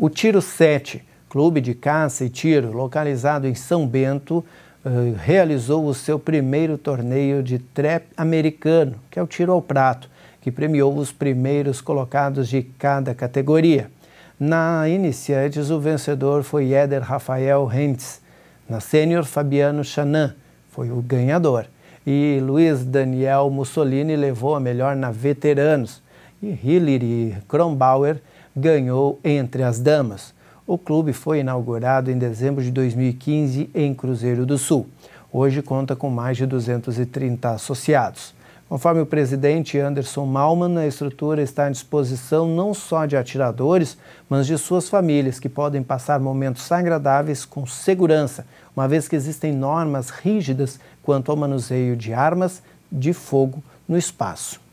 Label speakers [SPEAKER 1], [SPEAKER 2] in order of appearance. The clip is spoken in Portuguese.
[SPEAKER 1] O Tiro 7, clube de caça e tiro localizado em São Bento, realizou o seu primeiro torneio de trap americano, que é o tiro ao prato, que premiou os primeiros colocados de cada categoria. Na iniciantes, o vencedor foi Éder Rafael Hentz. Na sênior, Fabiano Chanan foi o ganhador. E Luiz Daniel Mussolini levou a melhor na veteranos. E Hilary Kronbauer ganhou entre as damas. O clube foi inaugurado em dezembro de 2015 em Cruzeiro do Sul. Hoje conta com mais de 230 associados. Conforme o presidente Anderson Malman, a estrutura está à disposição não só de atiradores, mas de suas famílias, que podem passar momentos agradáveis com segurança, uma vez que existem normas rígidas quanto ao manuseio de armas de fogo no espaço.